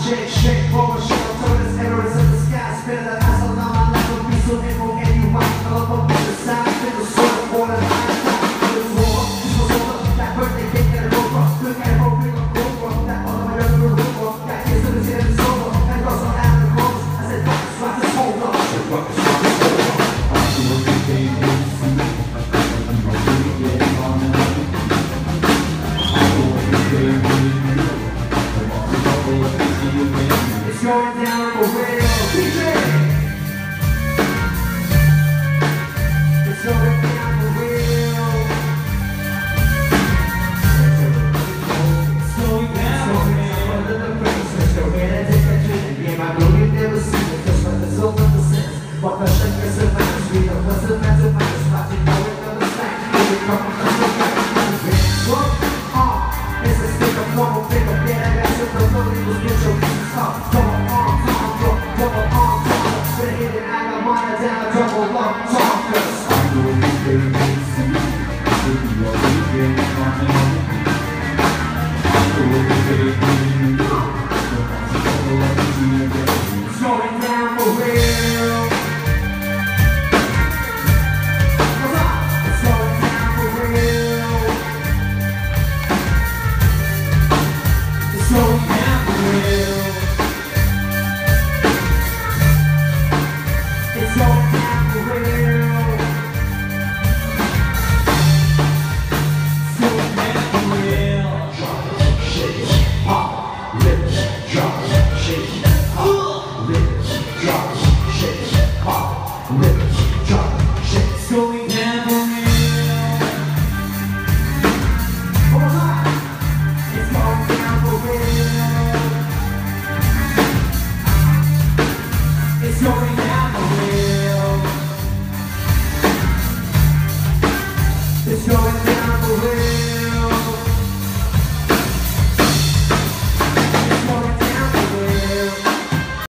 shake, shake, forward, shake, turn this errors in the sky, spin the ass on my life will be so info anyone, all up on the side, spin the sword for the high time, it's war, this was over, that birthday cake and a rover, look at it, we gon' go from that all of my younger river, got kids to the city and it's over, and girls on out of the corners, I said, fuck this, rock this, hold up, I said, fuck this, rock this, hold up, I'm doing the game, it's going down for real, DJ. It's going down for real. It's going down for real. Under the face, let's go ahead and take a drink. Yeah, my glory never seen it, just like the soul of the sense. But the shake is a man, sweet of what's the matter, man, it's not to know it on the side. Here we come from the back, work hard. It's a stick of normal thing of dead, I got to the lonely, was get your pieces up. Double